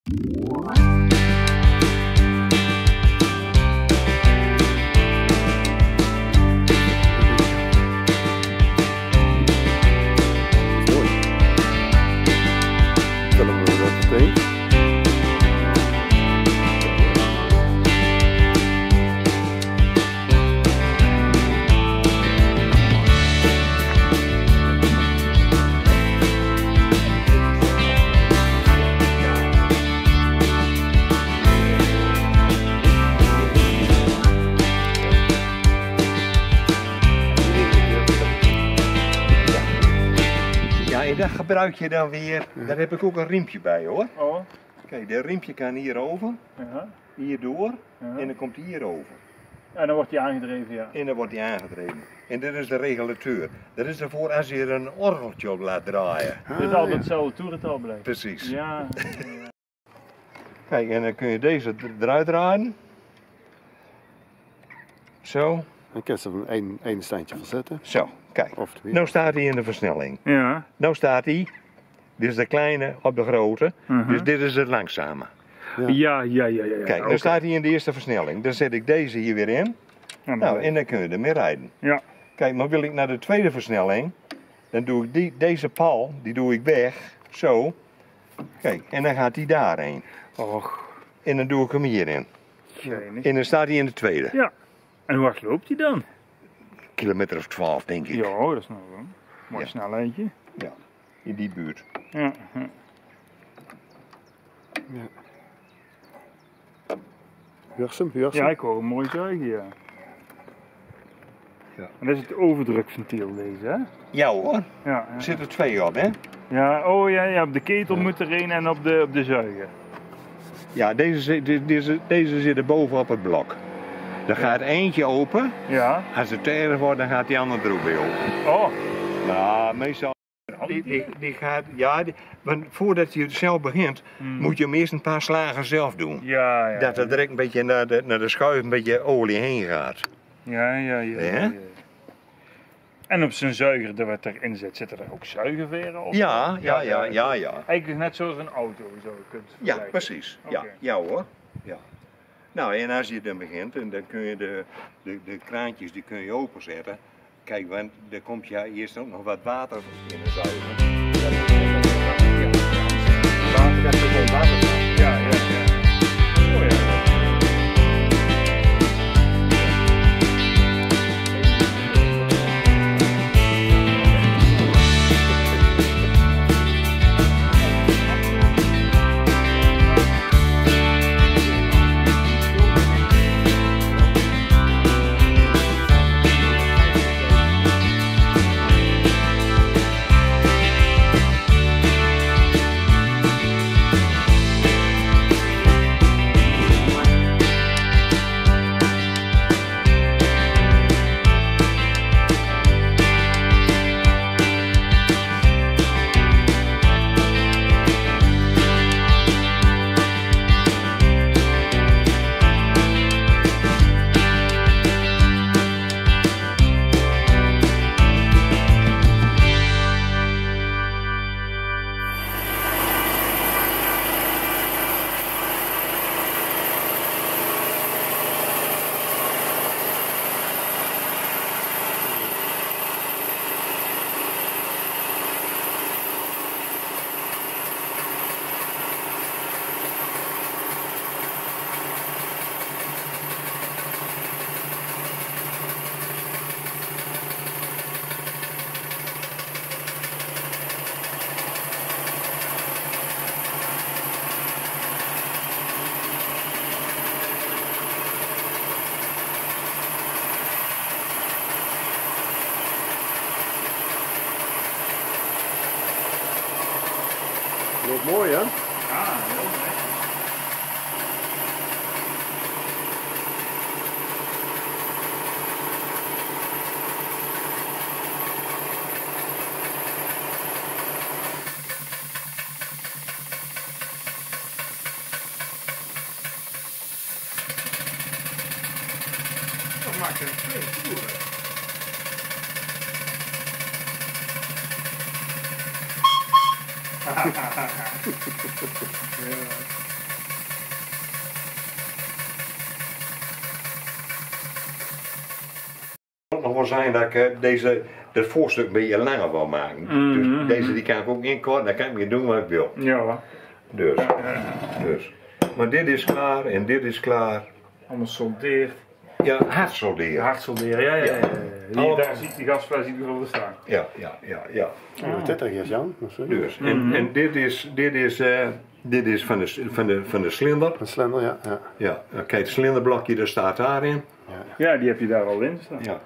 En dat gebruik je dan weer, daar heb ik ook een riempje bij hoor. Oh. Kijk, dat riempje kan hierover, hierdoor en dan komt hij hierover. En dan wordt hij aangedreven, ja. En dan wordt hij aangedreven. En dit is de regulateur. Dat is ervoor als je er een orgeltje op laat draaien. Het is altijd hetzelfde toerental blijft. Precies. Ja. Kijk, en dan kun je deze eruit draaien. Zo. Dan kan je er één standje van zetten. Zo, kijk. Nou staat hij in de versnelling. Ja. Nou staat hij, dit is de kleine op de grote, dus dit is het langzame. Ja. Kijk, nou staat hij in de eerste versnelling. Dan zet ik deze hier weer in. Nou, en dan kun je ermee rijden. Ja. Kijk, maar wil ik naar de tweede versnelling, dan doe ik deze paal, die doe ik weg, zo. Kijk, en dan gaat hij daarheen. Och. En dan doe ik hem hierin. Geinig. En dan staat hij in de tweede. Ja. En hoe hard loopt hij dan? Kilometer of 12, denk ik. Ja, dat is nog wel een mooi snelheidje. Ja, in die buurt. Ja. Hursum. Ja, ik hoor een mooi zuigen, ja. En dat is het overdrukventiel deze, hè? Ja hoor, Ja. er zitten twee op, hè? Ja, oh ja, op de ketel moet er een en op de zuiger. Ja, deze zit er boven op het blok. Er gaat eentje open. Ja. Als het te erg wordt, dan gaat die andere er ook weer open. Oh. Nou, meestal. Die gaat, ja, want voordat je het zelf begint, moet je hem eerst een paar slagen zelf doen. Ja. Dat er direct een beetje naar de schuif een beetje olie heen gaat. Ja. En op zijn zuiger, dat wat erin zit, zitten er ook zuigerveren op? Ja. Eigenlijk net zoals een auto, zo kunt je Ja, precies. Okay. Ja hoor. Ja. Nou, en als je dan begint, en dan kun je de kraantjes die kun je openzetten. Kijk, want er komt ja eerst ook nog wat water in de zuiger. Water, dat is gewoon water. Ja. Oh ja. Loopt mooi, hè? Ja, heel netjes. Dat maakt een twee toeren. Ja. nog wel zijn dat ik dat voorstuk een beetje langer wil maken. Dus deze die kan ik ook inkorten, dan kan ik meer doen wat ik wil. Ja. Dus. Maar dit is klaar en dit is klaar. Allemaal soldeerd. Ja, hard solderen. Hard solderen, ja. Daar ziet die gasfles in ieder geval staan. Ja. Wat dit er is, Jan? Dus. En dit is van de slinder. Een slender, ja. Ja, kijk, het cilinderblokje dat staat daarin. Ja, die heb je daar al in staan. Ja.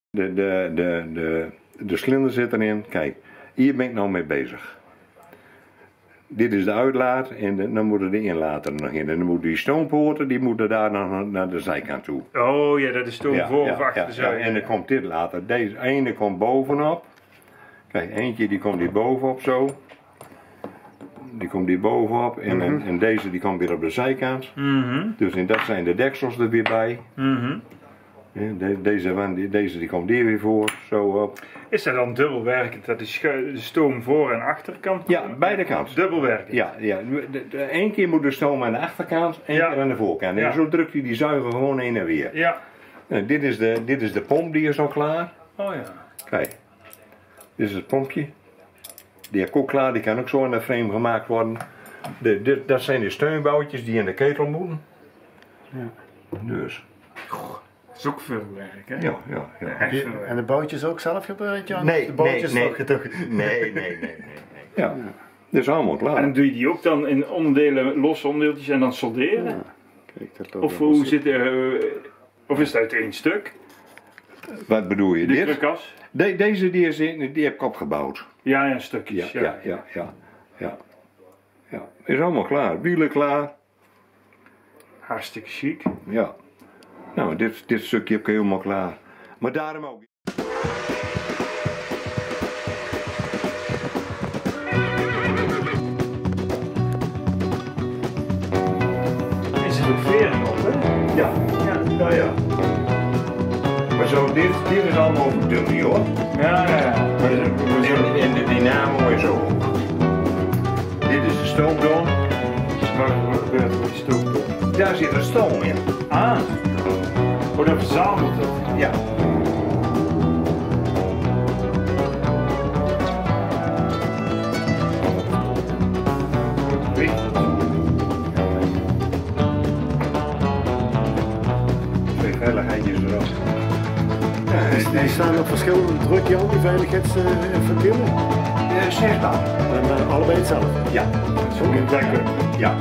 De slinder zit erin. Kijk, hier ben ik nou mee bezig. Dit is de uitlaat en dan moeten de inlaten er nog in. En dan moeten die stoompoorten, die moeten daar nog naar de zijkant toe. Oh ja, dat is stoom voor of achter de zij. En dan komt dit later. Deze ene komt bovenop. Kijk, eentje die komt hier bovenop zo. Die komt hier bovenop en deze die komt weer op de zijkant. Dus en dat zijn de deksels er weer bij. Deze die komt hier weer voor, zo op. Is dat dan dubbelwerkend, dat de stoom voor en achterkant? Ja, beide kanten. Dubbelwerkend? Ja. Eén keer moet de stoom aan de achterkant, één keer aan de voorkant. En zo drukt hij die zuiger gewoon heen en weer. Ja. En dit is de pomp, die is al klaar. Oh ja. Kijk, dit is het pompje. Die heb ik ook klaar, die kan ook zo in de frame gemaakt worden. Dat zijn de steunboutjes die in de ketel moeten. Ja. Dus. Dat is ook veel werk, hè? Ja. Echt veel werk. En de bootjes ook zelf gebeurd, Jan? Nee, de bootjes nee. toch? Nee. Ja, dat is allemaal klaar. En doe je die ook dan in onderdelen, losse onderdeeltjes en dan solderen? Ja. Kijk, dat loopt Of wel hoe zo. zit of is het uit één stuk? Wat bedoel je? De Dit? trucas? Deze die heb ik opgebouwd. Ja, stukjes. Ja. Is allemaal klaar. Wielen klaar. Hartstikke chic. Ja. Nou, dit stukje heb ik helemaal klaar. Maar daarom ook. Is het ook vering op, hè? Ja. Maar zo, dit is allemaal over dummy hoor. Ja. En de dynamo is ook. Dit is de stoomdom. Wat gebeurt er met die stoom? Daar zit er stoom in. Ah. Oh, dat verzamelt het. Ja. Twee veiligheidjes erop. Die staan op verschillende druk, Jan, die veiligheidsventielen. Zichtbaar. En allebei hetzelfde. Ja. Zo in het dekken. Ja.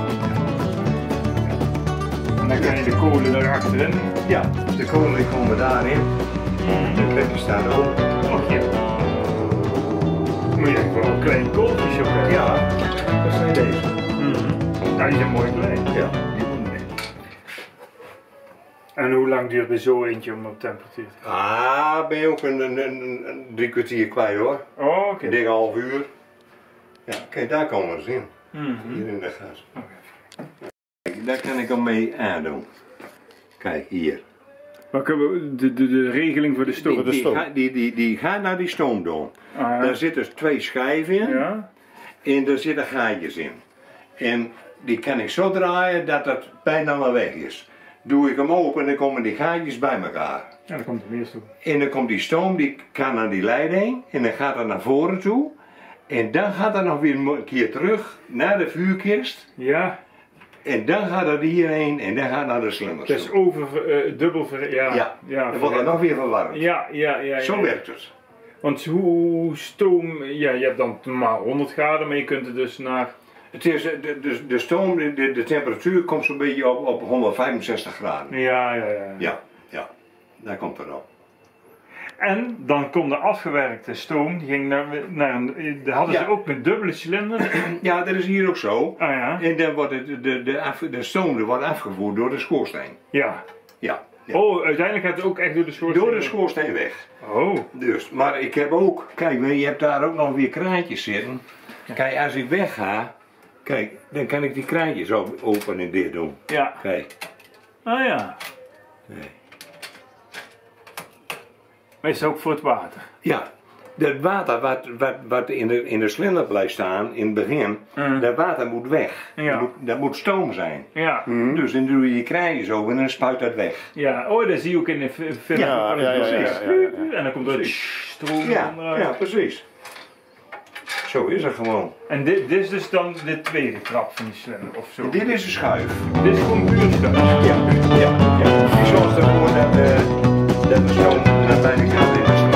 En dan kan je de kolen er achterin. Ja. De kolen die komen daarin. De plekje staat ook. Och ja. Moet je echt wel een klein kooltjes op hebben. Ja. Dat zijn deze. Ja, die zijn mooi klein. Ja. En hoe lang duurt bij zo eentje om op temperatuur te gaan? Ah, ben je ook een 3 kwartier kwijt hoor. Oh, oké. Een dikke half uur. Ja, kijk, daar komen ze in. Hier in de gas. Kijk, daar kan ik al mee aandoen. Kijk, hier. De regeling voor de stoom. Die gaat naar die stoomdom. Ah, Daar zitten dus 2 schijven in. ja. En daar zitten gaatjes in. En die kan ik zo draaien dat het bijna wel weg is. Doe ik hem open en dan komen die gaatjes bij elkaar. Ja, dan komt er meer stoom. En dan komt die stoom, die kan naar die leiding en dan gaat het naar voren toe. En dan gaat het nog weer een keer terug naar de vuurkist. Ja. En dan gaat het hierheen en dan gaat het naar de slingers. Dat is dubbel Ja, dan wordt het nog weer verwarmd. Ja. Zo werkt het. Want hoe stoom, ja, je hebt dan normaal 100 graden, maar je kunt het dus naar... Het is, de stoom, de temperatuur komt zo'n beetje op 165 graden. Ja. Ja, daar komt het op. En dan komt de afgewerkte stoom, die ging naar een, hadden ze ook een dubbele cilinder. Ja, dat is hier ook zo. Ah ja. En dan wordt de stoom wordt afgevoerd door de schoorsteen. Ja. Ja. Oh, uiteindelijk gaat het ook echt door de schoorsteen? Door de schoorsteen weg. Oh. Dus, maar ik heb ook, kijk, je hebt daar ook nog weer kraantjes zitten. Kijk, als ik wegga, kijk, dan kan ik die kraantjes open en dicht doen. Ja. Kijk. Ah ja. Nee. Maar is het ook voor het water? Ja. Dat water wat in de slinder blijft staan in het begin, dat water moet weg. Ja. Dat moet stoom zijn. Ja. Dus dan doe je je kraaien zo en dan spuit dat weg. Ja, oh, dat zie je ook in de film. Ja. En dan komt er stroom Ja, onderuit. ja, precies. Zo is het gewoon. En dit is dus dan de tweede trap van die slinger of zo. Dit is een schuif. Dit is gewoon puur schuif. Ja. Die zorgt ervoor dat de stoom naar buiten gaat in de